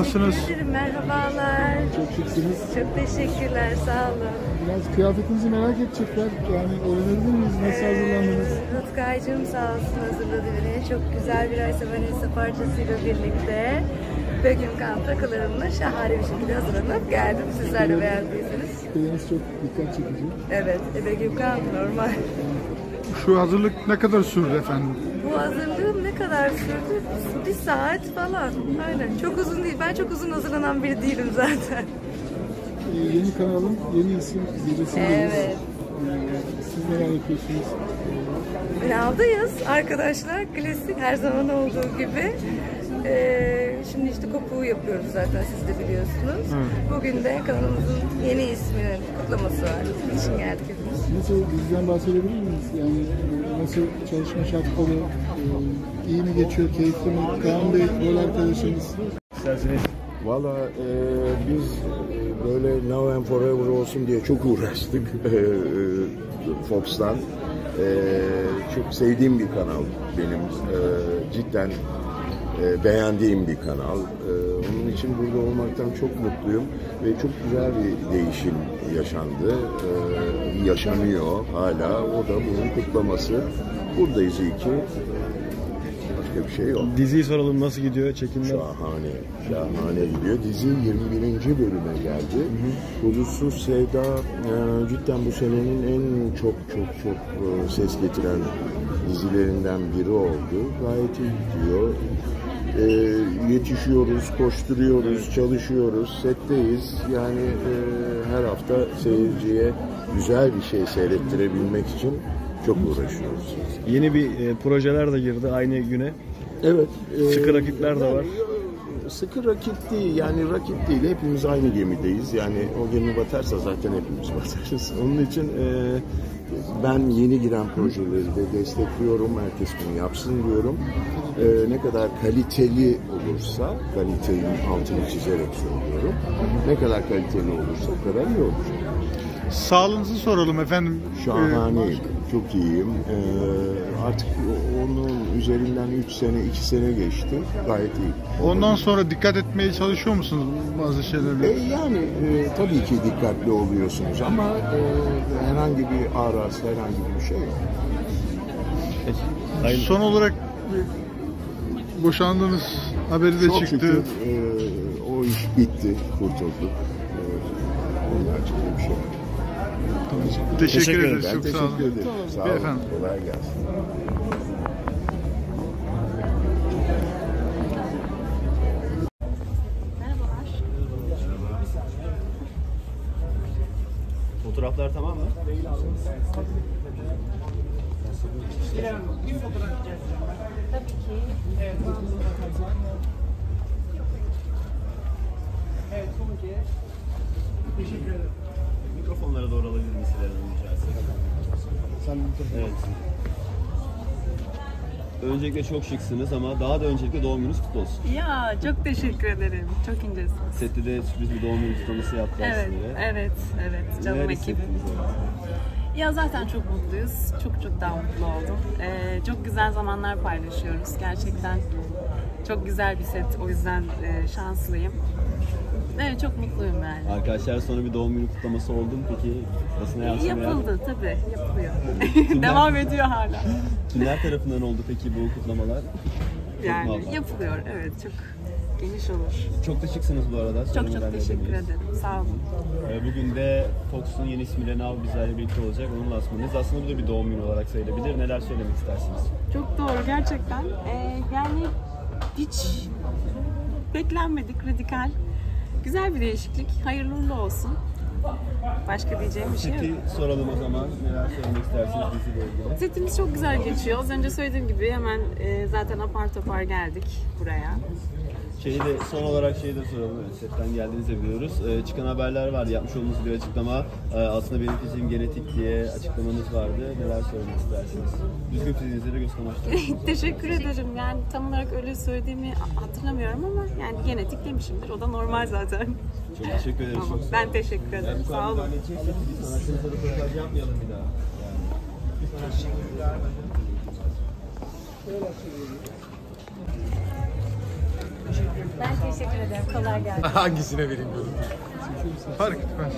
nasılsınız? Teşekkür ederim, merhabalar. Çok şıksınız. Çok teşekkürler, sağ olun. Biraz kıyafetinizi merak edecekler. Yani öğrenebilir miyiz? Nasıl hazırlandınız? Rutkay'cığım sağ olsun hazırladı beni. Çok güzel bir Aysa Vanessa parçasıyla birlikte Begüm Kan takılarımla şahane bir şekilde hazırlanıp geldim. Sizler de beğendiyseniz. Küpeleriniz çok dikkat çekici. Evet, Begüm Kan normal. Şu hazırlık ne kadar sürdü efendim? Bu hazırlığım ne kadar sürdü? Bir saat falan. Aynen. Çok uzun değil. Ben çok uzun hazırlanan biri değilim zaten. Yeni kanalın yeni isim gecesindeyiz. Evet. Siz neler yapıyorsunuz? Finaldayız arkadaşlar. Klasik her zaman olduğu gibi. Şimdi işte kopuğu yapıyoruz zaten, siz de biliyorsunuz. Bugün de kanalımızın yeni isminin kutlaması var. Bunun için geldik hepimiz. Nasıl, bizden bahsedebilir miyiz? Yani nasıl çalışma şartları, iyi mi geçiyor, keyifli mi? Kaan Bey, rol arkadaşımız. İsterseniz. Valla biz böyle Now and Forever olsun diye çok uğraştık Fox'tan. Çok sevdiğim bir kanal benim. Cidden beğendiğim bir kanal. Onun için burada olmaktan çok mutluyum ve çok güzel bir değişim yaşandı. Yaşanıyor hala. O da bunun kutlaması. Buradayız iyi ki. Başka bir şey yok. Diziyi soralım, nasıl gidiyor çekimler? Şahane, şahane gidiyor. Dizi 21. bölüme geldi. Hudutsuz Sevda cidden bu senenin en çok ses getiren dizilerinden biri oldu. Gayet iyi gidiyor. Yetişiyoruz, koşturuyoruz, çalışıyoruz, setteyiz. Yani her hafta seyirciye güzel bir şey seyrettirebilmek için çok uğraşıyoruz. Yeni bir projeler de girdi aynı güne. Evet. Sıkı rakipler de var. Sıkı rakip değil, yani rakip değil. Hepimiz aynı gemideyiz. Yani o gemi batarsa zaten hepimiz batarız. Onun için ben yeni giren projeleri de destekliyorum. Herkes bunu yapsın diyorum. Ne kadar kaliteli olursa, kalitenin altını çizerek söylüyorum. Ne kadar kaliteli olursa o kadar iyi olur. Sağlığınızı soralım efendim. Şahaneyim. Çok iyiyim. Artık onun üzerinden 3 sene, 2 sene geçti. Gayet iyi. Ondan sonra dikkat etmeye çalışıyor musunuz bazı şeylerle? Yani tabii ki dikkatli oluyorsunuz ama herhangi bir araz, herhangi bir şey yok. Son olarak boşandığınız haberi de Çok çıktı. şükür o iş bitti, kurtulduk. Onun açıkçası bir şey yok. Teşekkür ederiz. Ben Çok sağ olun. teşekkür ederim. Sağ olun. Efendim. Kolay gelsin. Fotoğraflar tamam mı? Tabii ki. Evet, son kez. Teşekkür ederim. Mikrofonlara doğru alabilir miyiz sizlerden rica etsem? Evet. Öncelikle çok şıksınız ama daha da öncelikle doğum gününüz kutlu olsun. Ya çok teşekkür ederim. Çok incesiniz. Sette de sürpriz bir doğum günü kutlaması yaptılar Evet, sizinle. evet. Canım Neler ekibim. hissettiniz yani? Ya zaten çok mutluyuz. Çok daha mutlu oldum. Çok güzel zamanlar paylaşıyoruz. Gerçekten çok güzel bir set. O yüzden şanslıyım. Evet, çok mutluyum yani. Arkadaşlar sonra bir doğum günü kutlaması oldu mu peki? Basına yansımayan? Yapıldı tabii, yapılıyor. Devam ediyor hala. Kimler tarafından oldu peki bu kutlamalar? Yani yapılıyor, evet, çok geniş olur. Çok da şıksınız bu arada. Çok teşekkür ederim. Sağ olun. Bugün de Fox'un yeni ismiyle Now bizlerle birlikte olacak. Onun lansmanıyız. Aslında bu da bir doğum günü olarak sayılabilir. Neler söylemek istersiniz? Çok doğru gerçekten. Yani hiç beklenmedik, radikal. Güzel bir değişiklik. Hayırlı uğurlu olsun. Başka diyeceğim bir şey yok. Seti soralım o zaman. Neler söylemek istersiniz diziyle ilgili? Setimiz çok güzel geçiyor. Az önce söylediğim gibi hemen zaten apar topar geldik buraya. Son olarak şeyi de soralım. Evet, setten geldiğinizi biliyoruz. Çıkan haberler vardı. Yapmış olduğunuz bir açıklama. Aslında benim fiziğim genetik diye açıklamanız vardı. Neler söylemek istersiniz? Düzgün fiziğinize de göz kamaştırıyorsunuz. Teşekkür ederim. Yani tam olarak öyle söylediğimi hatırlamıyorum ama yani genetik demişimdir. O da normal zaten. Çok teşekkür ederim. Tamam. Ben teşekkür ederim. Sağ olun. Sanatçınıza röportaj yapmayalım bir daha. Ben teşekkür ederim. Kolay gelsin. Hangisine vereyim diyorum. Fark etmez.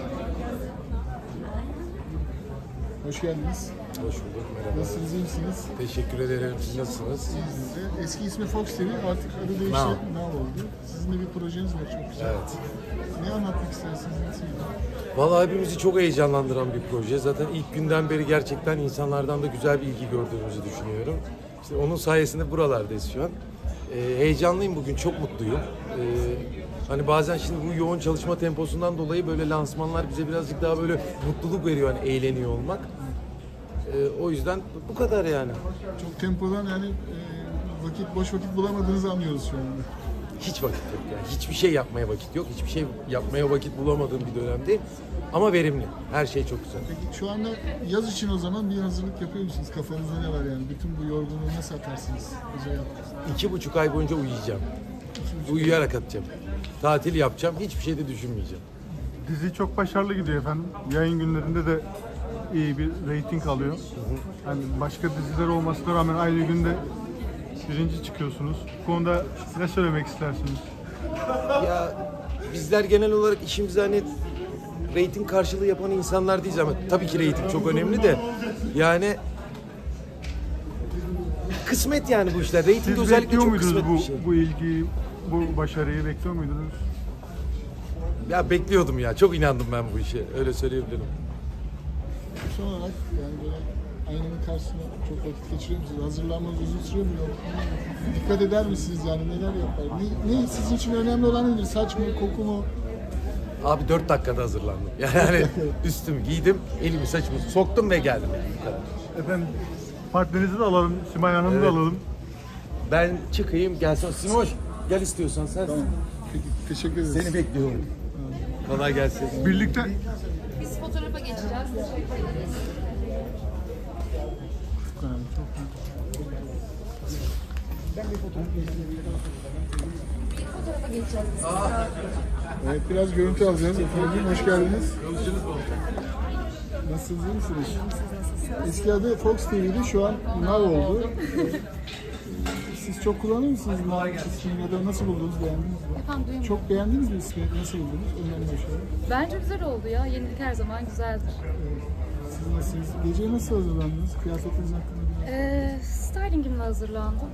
Hoş geldiniz. Hoş bulduk, merhaba. Nasılsınız, iyi misiniz? Teşekkür ederim. Siz nasılsınız? İyiyiz de. Eski ismi Fox TV, artık adı değişti. Now. Now oldu. Sizin de bir projeniz var, çok güzel. Evet. Ne anlatmak istersiniz? Nasıl? Vallahi hepimizi çok heyecanlandıran bir proje. Zaten ilk günden beri gerçekten insanlardan da güzel bir ilgi gördüğümüzü düşünüyorum. İşte onun sayesinde buralardayız şu an. Heyecanlıyım bugün, çok mutluyum. Hani bazen şimdi bu yoğun çalışma temposundan dolayı böyle lansmanlar bize birazcık daha böyle mutluluk veriyor, hani eğleniyor olmak. O yüzden bu kadar yani. Çok tempodan yani boş vakit bulamadığınızı anlıyoruz şu anda. Hiç vakit yok yani. Hiçbir şey yapmaya vakit yok. Hiçbir şey yapmaya vakit bulamadığım bir dönemdeyim. Ama verimli. Her şey çok güzel. Peki şu anda yaz için o zaman bir hazırlık yapıyor musunuz? Kafanızda ne var yani? Bütün bu yorgunluğu nasıl atarsınız? Güzel yaptınız. 2,5 ay boyunca uyuyacağım. Uyuyarak atacağım. Tatil yapacağım. Hiçbir şey de düşünmeyeceğim. Dizi çok başarılı gidiyor efendim. Yayın günlerinde de iyi bir reyting alıyor. Yani başka diziler olmasına rağmen aynı günde birinci çıkıyorsunuz. Bu konuda ne söylemek istersiniz? Ya bizler genel olarak işimizi hani reyting karşılığı yapan insanlar değiliz ama tabii ki reyting çok önemli de yani kısmet yani bu işler. Reyting Siz özellikle bekliyor çok muydunuz kısmet bir şey. bu ilgiyi, bu başarıyı bekliyor muydunuz? Ya bekliyordum ya. Çok inandım ben bu işe. Öyle söyleyebilirim. Son olarak yani böyle aynanın karşısında çok vakit geçiriyor musunuz? Hazırlanmanız uzun sürüyor mu? Yok. Dikkat eder misiniz yani? Neler yapar? Ne sizin için önemli olan nedir? Saç mı, koku mu? Abi 4 dakikada hazırlandım. Yani üstümü giydim, elimi saçımı soktum ve geldim yani bu kadar. Efendim partnerinizi de alalım, Simay Hanım'ı Evet. da alalım. Ben çıkayım, gelsin. Simoş, gel istiyorsan sen. Tamam. Peki, teşekkür ederiz. Seni bekliyorum. Kolay gelsin. Birlikte Biz fotoğrafa geçeceğiz. Teşekkür ederiz. Çok önemli, çok önemli. Fotoğrafa geçeceğiz. Evet, biraz görüntü alacağız. Efendim, hoş geldiniz. Nasılsınız, iyi misiniz? Eski adı Fox TV'di, şu an Now oldu. Siz çok kullanır mısınız Now ismini ya da nasıl buldunuz, beğendiniz mi? Efendim duyuyorum. Çok beğendiniz mi ismi? Nasıl buldunuz? Önemli bir şey. Bence güzel oldu ya. Yenilik her zaman güzeldir. Siz nasılsınız? Geceye nasıl hazırlandınız? Kıyafetiniz hakkında bir Stylingimle hazırlandım.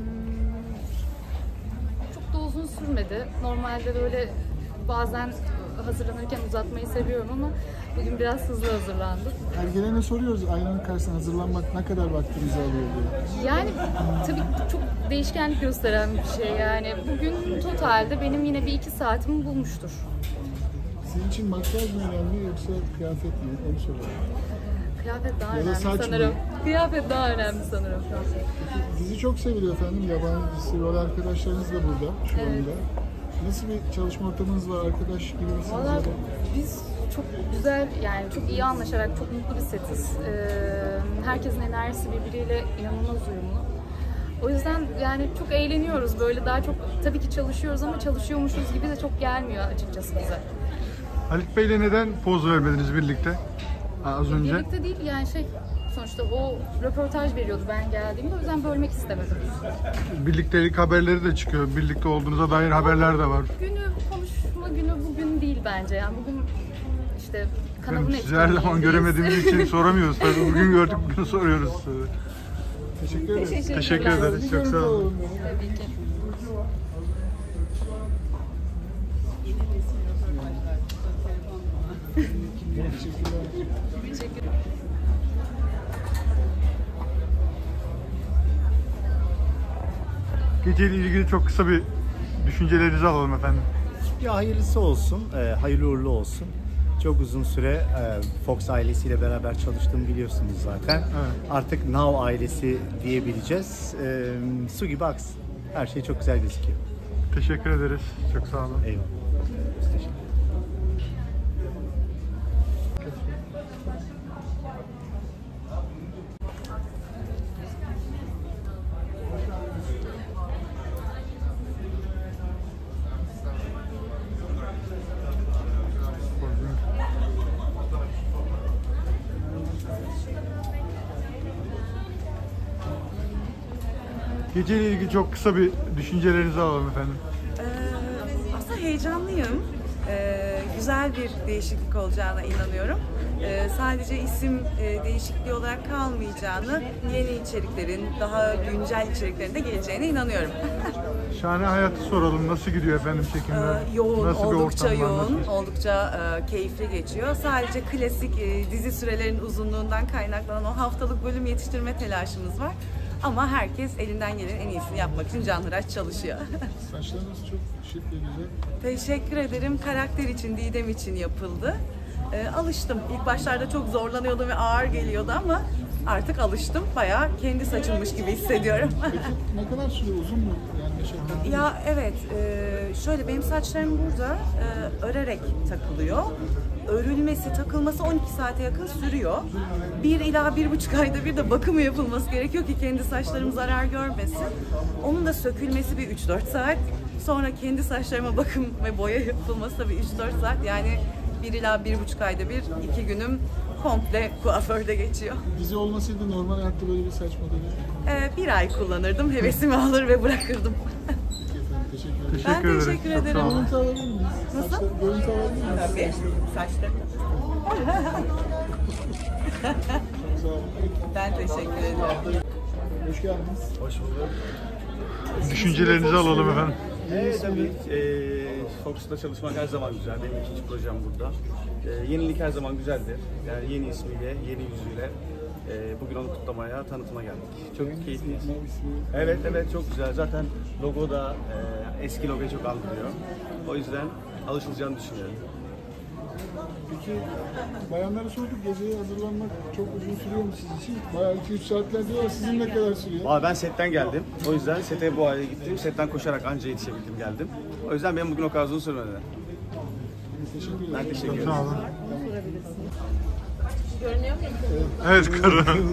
Çok da uzun sürmedi. Normalde böyle bazen hazırlanırken uzatmayı seviyorum ama bugün biraz hızlı hazırlandım. Ergenlerine soruyoruz aynanın karşısına hazırlanmak ne kadar vaktinizi alıyor diye. Yani tabii çok değişkenlik gösteren bir şey yani. Bugün totalde benim yine bir 2 saatimi bulmuştur. Sizin için makyaj mı önemli yoksa kıyafet mi? Onu soruyorum. Kıyafet daha Ya da önemli saç mı? sanırım. Kıyafet daha önemli sanırım. Dizi çok seviliyor efendim. Yabancı dizisi, rol arkadaşlarınız da burada şu anda. Nasıl bir çalışma ortamınız var? Arkadaş gibi misiniz? Valla biz çok güzel yani çok iyi anlaşarak çok mutlu bir setiz. Herkesin enerjisi birbiriyle inanılmaz uyumlu. O yüzden yani çok eğleniyoruz böyle daha çok tabii ki çalışıyoruz ama çalışıyormuşuz gibi de çok gelmiyor açıkçası bize. Halit Bey'le neden poz vermediniz birlikte? Az önce. Birlikte değil yani sonuçta o röportaj veriyordu ben geldiğimde o yüzden bölmek istemedim. Birliktelik haberleri de çıkıyor. Birlikte olduğunuza dair haberler de var. Günü konuşma günü bugün değil bence yani bugün işte kanalın Sizi her zaman etkinliğindeyiz. göremediğimiz için soramıyoruz. Tabii bugün gördük, bugün soruyoruz. Teşekkür ederiz. Teşekkür ederiz. Çok sağ olun. Tabii ki. Geceyle ilgili çok kısa bir düşüncelerinizi alalım efendim. Ya hayırlısı olsun, hayırlı uğurlu olsun. Çok uzun süre Fox ailesiyle beraber çalıştığımı biliyorsunuz zaten. Evet. Artık Now ailesi diyebileceğiz. Su gibi aksın. Her şey çok güzel gözüküyor. Teşekkür ederiz. Çok sağ olun. Eyvallah. Biz teşekkür ederiz. Geceyle ilgili çok kısa bir düşüncelerinizi alalım efendim. heyecanlıyım. Güzel bir değişiklik olacağına inanıyorum. Sadece isim değişikliği olarak kalmayacağını, yeni içeriklerin, daha güncel içeriklerin de geleceğine inanıyorum. Şahane Hayat'ı soralım. Nasıl gidiyor efendim çekimler? Yoğun, Nasıl bir oldukça ortam var? yoğun, Nasıl? oldukça keyifli geçiyor. Sadece klasik dizi sürelerinin uzunluğundan kaynaklanan o haftalık bölüm yetiştirme telaşımız var. Ama herkes elinden gelenin en iyisini yapmak için canhıraş çalışıyor. Saçlarınız çok şık ve güzel. Teşekkür ederim. Karakter için, Didem için yapıldı. Alıştım. İlk başlarda çok zorlanıyordum ve ağır geliyordu ama artık alıştım. Bayağı kendi saçılmış gibi hissediyorum. Peki ne kadar sürüyor? Uzun mu? Yani meşakkatli mi? Ya evet, şöyle benim saçlarım burada örerek takılıyor. Örülmesi, takılması 12 saate yakın sürüyor. 1 ila 1,5 ayda bir de bakımı yapılması gerekiyor ki kendi saçlarım zarar görmesin. Onun da sökülmesi bir 3-4 saat. Sonra kendi saçlarıma bakım ve boya yapılması da bir 3-4 saat. Yani 1 ila 1,5 ayda bir 2 günüm komple kuaförde geçiyor. Dizi olmasaydı normal hayatta böyle bir saç modeli. 1 ay kullanırdım, hevesimi alır ve bırakırdım. Teşekkür ederim. Ben teşekkür ederim. Görüntü alabilir miyiz? Nasıl? Görüntü alabilir miyiz? Tabii. Saçlarım. Sağ olun. Ben teşekkür ederim. Hoş geldiniz. Hoş bulduk. Düşüncelerinizi alalım efendim. Evet tabii. Fox'ta çalışmak her zaman güzel. Benim ikinci projem burada. Yenilik her zaman güzeldir. Yani yeni ismiyle, yeni yüzüyle bugün onu kutlamaya, tanıtıma geldik. Çok keyifliyiz. Evet çok güzel. Zaten logo da eski logoyu çok andırıyor. O yüzden alışılacağını düşünüyorum. Peki bayanlara sorduk, geceye hazırlanmak çok uzun sürüyor mu sizin için? Bayağı 2-3 saatler diyorlar. Sizin ne kadar sürüyor? Valla ben setten geldim. O yüzden sete bu hale gittim. Setten koşarak anca yetişebildim geldim. O yüzden benim bugün o kadar uzun sürmedi. Teşekkür ederim. Ben teşekkür ederim. Sağ olun. Görünüyor muyum? Evet karım.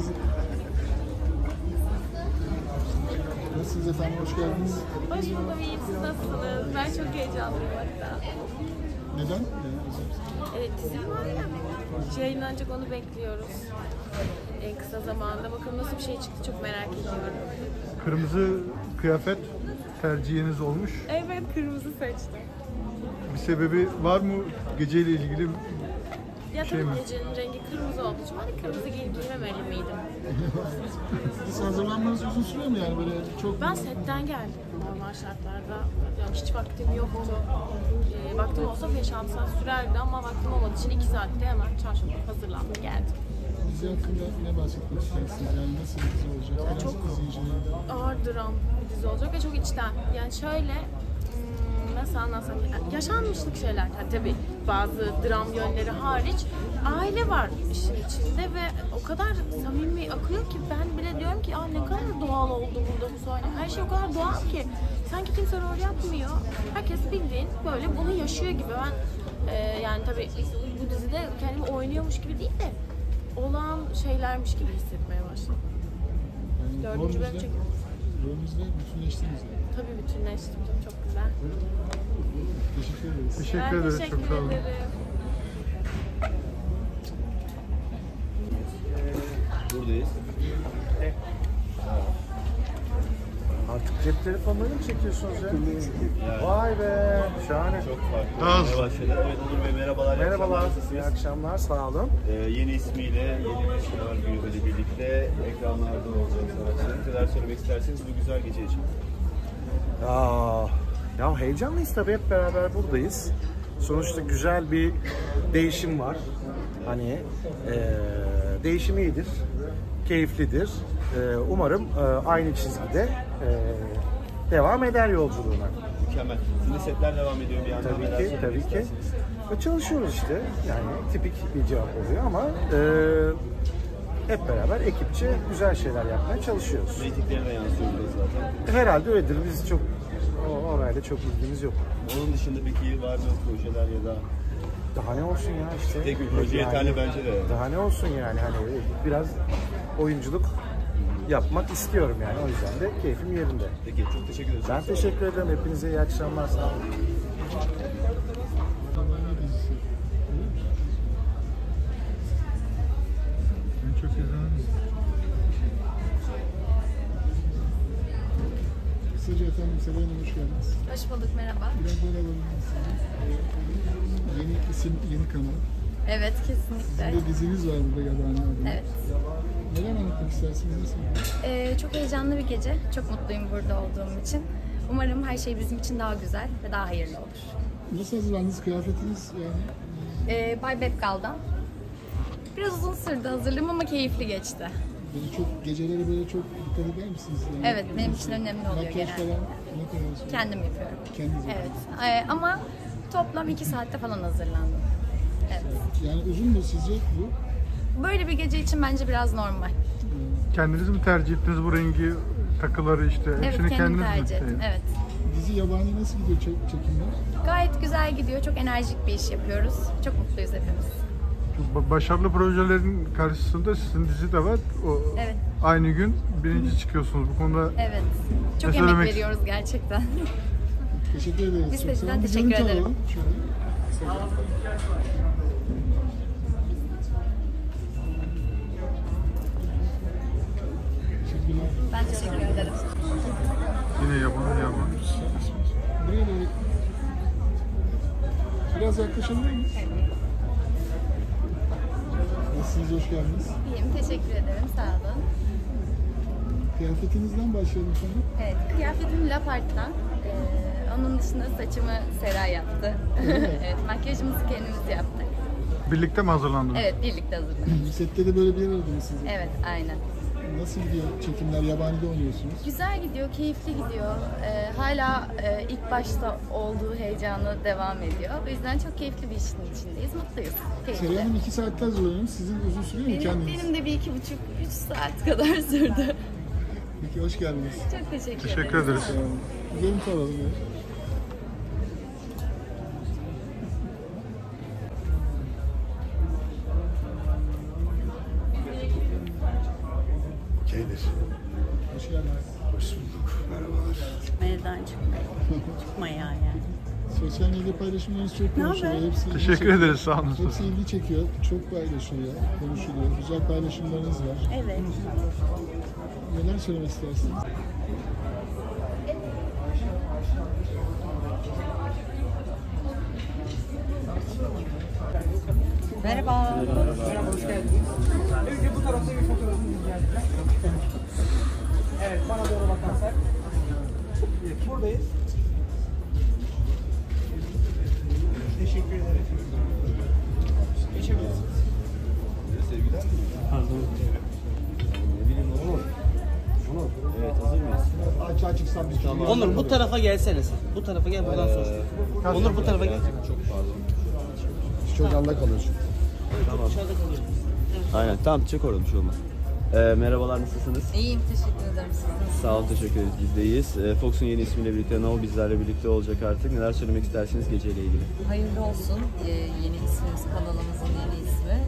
Nasılsınız efendim? Hoş geldiniz. Hoş buldum, iyiyim. Siz nasılsınız? Ben çok heyecanlıyım hatta. Neden? Dizim var ya, yayınlanacak, onu bekliyoruz. En kısa zamanda. Bakalım nasıl bir şey çıktı, çok merak ediyorum. Kırmızı kıyafet tercihiniz olmuş. Evet, kırmızı seçtim. Bir sebebi var mı geceyle ilgili? Ya Şey tabii mi? gecenin rengi kırmızı olduğu için hani kırmızı giymemeli miydim? Siz hazırlanmanız uzun sürüyor mu yani böyle çok? Ben setten geldim normal şartlarda. Yani hiç vaktim yoktu. Vaktim olsa 5-6 saat sürerdi ama vaktim olmadığı için 2 saatte hemen çarşamba hazırlandım, geldim. Dizi hakkında ne bahsetmek istersiniz? Yani nasıl bir dizi olacak? Ya çok ağır dram bir dizi olacak ve çok içten. Yani şöyle, nasıl anlatsam, yaşanmışlık şeyler. Yani tabii bazı dram yönleri hariç aile var işin içinde ve o kadar samimi akıyor ki ben bile diyorum ki ne kadar doğal oldu burada bu sahne. Her şey o kadar doğal ki sanki kimse rol yapmıyor. Herkes bildiğin böyle bunu yaşıyor gibi. Ben yani tabii bu dizide kendimi oynuyormuş gibi değil de olağan şeylermiş gibi hissetmeye başladım. Yani 4. bölüm çekiyorum. Rolünüzle bütünleştiniz yani. Tabii bütünleştim. Çok güzel. Teşekkür ederiz. Teşekkür ederiz. Çok sağ olun. Buradayız. Artık cep telefonlarını mı çekiyorsunuz ya? Vay be, şahane. Çok farklı. Daha olmaya başladı. Evet Onur Bey merhabalar. Merhabalar, Nasılsınız? iyi akşamlar, sağ olun. Yeni ismiyle, yeni bir sınav günüyle birlikte ekranlarda olacak sanatçı. Neler söylemek isterseniz bu güzel gece için. Ya heyecanlıyız tabii, hep beraber buradayız. Sonuçta güzel bir değişim var. Hani değişim iyidir, keyiflidir. Umarım aynı çizgide devam eder yolculuğuna. Mükemmel. Şimdi setler devam ediyor bir yandan. Tabii ki. Çalışıyoruz işte. Yani tipik bir cevap oluyor ama hep beraber ekipçe güzel şeyler yapmaya çalışıyoruz. Reytinglerine yansıyor zaten. Herhalde öyledir. Biz çok orayla çok ilgimiz yok. Onun dışında peki var mı projeler ya da? Daha ne olsun ya işte. Tek bir proje yeterli bence de. Daha ne olsun yani, hani biraz oyunculuk yapmak istiyorum yani, o yüzden de keyfim yerinde. Peki çok teşekkür ederim. Ben teşekkür ederim. Hepinize iyi akşamlar. Sağ olun. En çok izlenen Kısaca efendim Seray Hanım hoş geldiniz. Hoş bulduk, merhaba. Biraz böyle alalım sizi. Yeni isim, yeni kanal. Evet, kesinlikle. Sizin de diziniz var burada Yabani adında. Evet. Neler anlatmak istersiniz? Nasıl? Çok heyecanlı bir gece. Çok mutluyum burada olduğum için. Umarım her şey bizim için daha güzel ve daha hayırlı olur. Nasıl hazırlandınız? Kıyafetiniz yani? Bay Bepkal'dan. Biraz uzun sürdü hazırlığım ama keyifli geçti. Böyle çok gecelere böyle çok dikkat eder misiniz? Yani Evet, benim için önemli oluyor makyaj genelde. falan ne kadar sonra? Kendim yapıyorum. Kendiniz Evet. Ama toplam 2 saatte falan hazırlandım. Evet. Yani uzun mu sizce bu? Böyle bir gece için bence biraz normal. Kendiniz mi tercih ettiniz bu rengi, takıları işte? Evet, Hepsini kendim kendiniz tercih ettim. mi? Evet. Dizi Yabani nasıl gidiyor çekimler? Gayet güzel gidiyor. Çok enerjik bir iş yapıyoruz. Çok mutluyuz hepimiz. Başarılı projelerin karşısında sizin dizi de var. Evet. Aynı gün birinci çıkıyorsunuz bu konuda. Evet. Çok ne emek söylemek- veriyoruz gerçekten. Teşekkür ederiz. Biz Çok de sağ sizden olun. Bir teşekkür görüntü ederim. alalım. Şöyle. Teşekkürler. Ben teşekkür ederim. Yine yaban. Buraya doğru. Biraz yaklaşabilir miyiz? Nasılsınız? Hoş geldiniz. İyiyim, teşekkür ederim. Sağ olun. Kıyafetinizden başlayalım sonra. Evet, kıyafetim Lapart'tan. Onun dışında saçımı Seray yaptı. Evet, makyajımızı kendimiz yaptık. Birlikte mi hazırlandınız? Evet, birlikte hazırladık. Sette de böyle bir yer aradınız siz. Evet, aynen. Nasıl gidiyor çekimler? Yabani'de oynuyorsunuz. Güzel gidiyor, keyifli gidiyor. Hala ilk başta olduğu heyecanı devam ediyor. O yüzden çok keyifli bir işin içindeyiz, mutluyuz. Keyifli. Seray Hanım 2 saatte hazırlanıyorsunuz. Sizin uzun sürüyor mu kendiniz? Benim de bir 2,5-3 saat kadar sürdü. Peki hoş geldiniz. Çok teşekkür Teşekkür ederiz. Görüntü alalım ya. Okeydir. Hoş geldiniz. Hoş bulduk. Merhabalar. Evden çıkma yani. Sosyal medya paylaşımlarınız çok konuşuluyor. Hepsi ilgi Teşekkür çekiyor. ederiz, sağ olun. Hepsi ilgi çekiyor. Çok paylaşılıyor, konuşuluyor. Güzel paylaşımlarınız var. Evet. Neler söylemek istersiniz? Merhaba. Merhaba, hoş geldiniz. Önce bu tarafta bir fotoğrafınız geldi. Evet, bana doğru bakarsak. Buradayız. Teşekkür ederim. Geçebilirsiniz. Sevgiler mi? Pardon. Ne bileyim Onur. Evet, hazır mıyız? Açıksan biz Tamam. Onur bu tarafa gelsene sen. Bu tarafa gel, buradan sor. Onur bu tarafa gel. Çok pardon. çok yanda kalıyorsun. Tamam. Dışarıda kalıyoruz. Aynen, tamam, çık oradan, bir şey olmaz. Merhabalar, nasılsınız? İyiyim, teşekkür ederim. Siz nasılsınız? Sağ olun, teşekkür ederiz. Biz de iyiyiz. Fox'un yeni ismiyle birlikte No bizlerle birlikte olacak artık. Neler söylemek istersiniz geceyle ilgili? Hayırlı olsun. Yeni ismimiz, kanalımızın yeni ismi.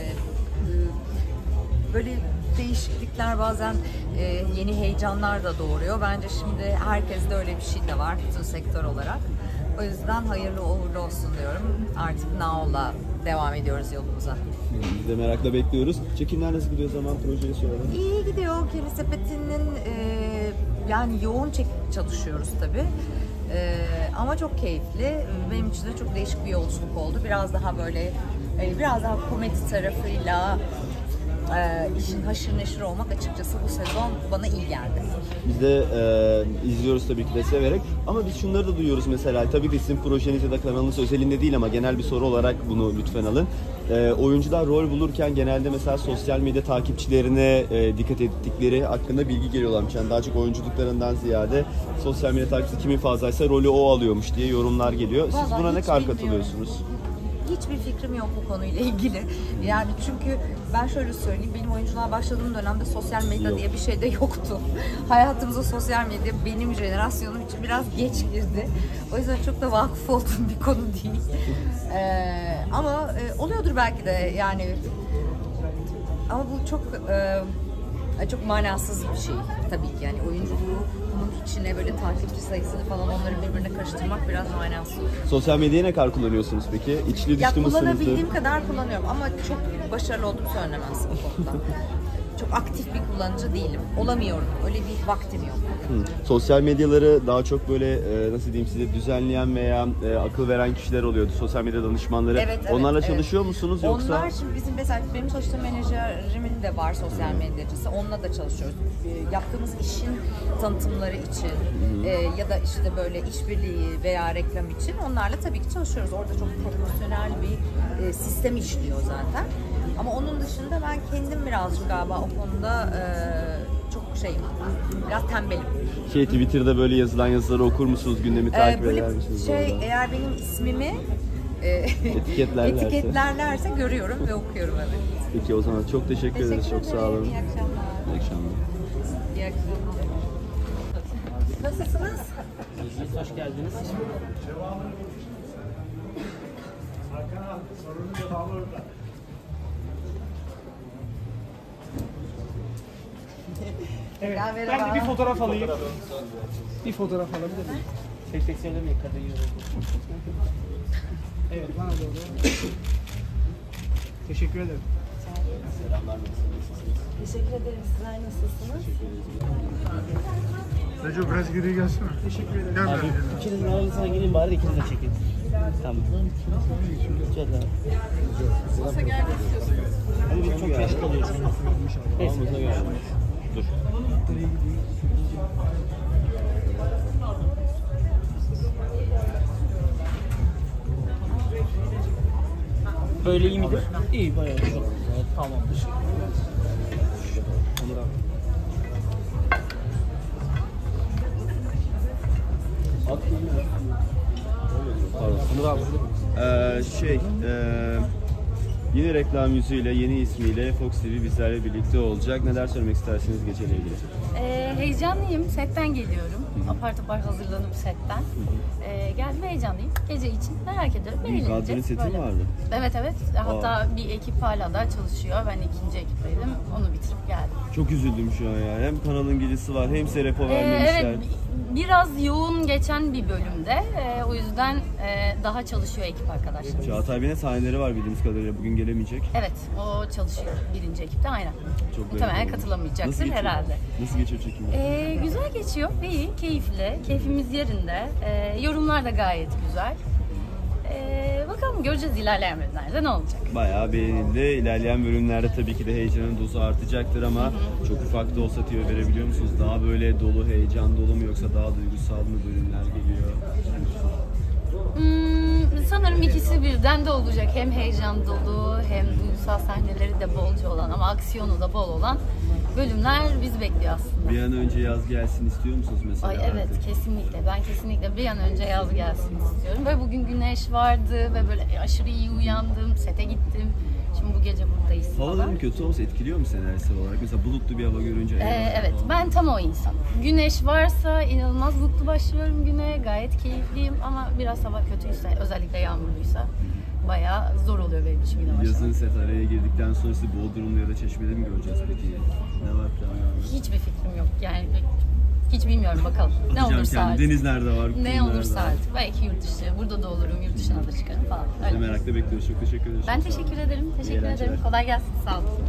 Böyle değişiklikler bazen yeni heyecanlar da doğuruyor. Bence şimdi herkeste öyle bir şey de var, bütün sektör olarak. O yüzden hayırlı uğurlu olsun diyorum. Artık Now'la devam ediyoruz yolumuza. Biz de merakla bekliyoruz. Çekimler nasıl gidiyor, zaman projeyi soralım. İyi gidiyor. Kedi Sepeti'nin yani yoğun çalışıyoruz tabii. Ama çok keyifli. Benim için de çok değişik bir yolculuk oldu. Biraz daha böyle biraz daha komedi tarafıyla işin haşır neşir olmak açıkçası bu sezon bana iyi geldi. Biz de izliyoruz tabii ki de severek. Ama biz şunları da duyuyoruz mesela. Tabii ki sizin projeniz ya da kanalınız özelinde değil ama genel bir soru olarak bunu lütfen alın. Oyuncular rol bulurken genelde mesela sosyal medya takipçilerine dikkat ettikleri hakkında bilgi geliyorlarmış. Yani daha çok oyunculuklarından ziyade sosyal medya takipçisi kimin fazlaysa rolü o alıyormuş diye yorumlar geliyor. Siz Vallahi buna ne hiç kadar bilmiyorum. katılıyorsunuz? Hiçbir fikrim yok bu konuyla ilgili. Yani çünkü ben şöyle söyleyeyim, benim oyunculuğa başladığım dönemde sosyal medya diye bir şey de yoktu. Hayatımıza sosyal medya benim jenerasyonum için biraz geç girdi. O yüzden çok da vakıf olduğum bir konu değil. Ama oluyordur belki de yani. Ama bu çok manasız bir şey tabii ki, yani oyunculuğun içine böyle takipçi sayısını falan onları birbirine karıştırmak biraz manasız. Sosyal medyayı ne kadar kullanıyorsunuz peki? İçli Ya dışlı mısınız? kullanabildiğim kadar kullanıyorum ama çok başarılı olduğumu söylenemez bu konuda. çok aktif bir kullanıcı değilim. Olamıyorum. Öyle bir vaktim yok. Sosyal medyaları daha çok böyle nasıl diyeyim size düzenleyen veya akıl veren kişiler oluyordu. Sosyal medya danışmanları. Evet, Onlarla çalışıyor musunuz yoksa? Onlar şimdi bizim mesela benim çalıştığım menajerimin de var sosyal medyacısı. Onunla da çalışıyoruz. Yaptığımız işin tanıtımları için ya da işte böyle işbirliği veya reklam için onlarla tabii ki çalışıyoruz. Orada çok profesyonel bir sistem işliyor zaten. Ama onun dışında ben kendim birazcık galiba o konuda çok biraz tembelim. Twitter'da böyle yazılan yazıları okur musunuz? Gündemi takip eder misiniz? Eğer benim ismimi etiketlerlerse görüyorum ve okuyorum, evet. Peki o zaman çok teşekkür ederiz. Çok sağ olun. İyi akşamlar. İyi akşamlar. İyi akşamlar. Nasılsınız? Hoş geldiniz. Evet, ben de bir fotoğraf alayım. Bir fotoğraf alabilir miyim? Tek tek söylemeyin, kadın yorum. Evet, bana doğru. Teşekkür ederim. Selamlar, nasılsınız? Teşekkür ederim. Sizler nasılsınız? Recep biraz geriye gelsene. Teşekkür ederim. Gel abi, ikinizin aranızdan gelin bari de ikiniz de çekin. Tamam. Güzel. Masa gelmek istiyorsunuz. Ama biz çok geç kalıyoruz. Neyse. Dur. Böyle iyi midir? İyi, bayağı iyi. Tamamdır. Yeni reklam yüzüyle, yeni ismiyle Fox TV bizlerle birlikte olacak. Neler söylemek istersiniz geceyle ilgili? Heyecanlıyım. Setten geliyorum. Apar topar hazırlanıp setten. Geldim, heyecanlıyım. Gece için merak ediyorum. Kadro'nun seti mi vardı? Evet. Hatta bir ekip hala da çalışıyor. Ben ikinci ekipteydim. Onu bitirip geldim. Çok üzüldüm şu an ya. Hem kanalın gecesi var hem repo vermemişler. Evet. Biraz yoğun geçen bir bölümde. O yüzden daha çalışıyor ekip arkadaşlarımız. Çağatay Bey'in sahneleri var bildiğimiz kadarıyla. Bugün gelemeyecek. Evet, o çalışıyor birinci ekipte, aynen. Çok muhtemelen katılamayacaktır herhalde. Nasıl geçiyor çekimler? Güzel geçiyor, iyi, keyifli. Keyfimiz yerinde. Yorumlar da gayet güzel. Bakalım, göreceğiz ilerleyen bölümlerde ne olacak. Bayağı beğenildi. İlerleyen bölümlerde tabii ki de heyecanın dozu artacaktır ama çok ufak da olsa tüyo verebiliyor musunuz? Daha böyle dolu, heyecan dolu mu yoksa daha duygusal mı bölümler geliyor? Sanırım ikisi birden de olacak. Hem heyecan dolu hem duygusal sahneleri de bolca olan ama aksiyonu da bol olan bölümler bizi bekliyor aslında. Bir an önce yaz gelsin istiyor musunuz mesela? Ay evet, kesinlikle. Ben kesinlikle bir an önce yaz gelsin istiyorum. Ve bugün güneş vardı ve böyle aşırı iyi uyandım, sete gittim. Şimdi bu gece buradayız. Havaların kötü olması etkiliyor mu senaryosal olarak? Mesela bulutlu bir hava görünce... Evet, ben tam o insan. Güneş varsa inanılmaz mutlu başlıyorum güne, gayet keyifliyim ama biraz hava kötüyse, özellikle yağmurluysa bayağı zor oluyor benim için güne başlamak. Yazın set araya girdikten sonra sizi Bodrum'da ya da Çeşme'de mi göreceğiz peki? Ne var planlarda? Hiçbir fikrim yok yani. Hiç bilmiyorum, bakalım. Ne olursa artık. Deniz nerede var? Ne olursa artık. Belki yurt dışı, burada da olurum, yurt dışına da çıkarım falan. Öyle. Merakla bekliyoruz. Çok teşekkür ederiz. Ben teşekkür ederim. Teşekkür ederim. Kolay gelsin. Sağ olun.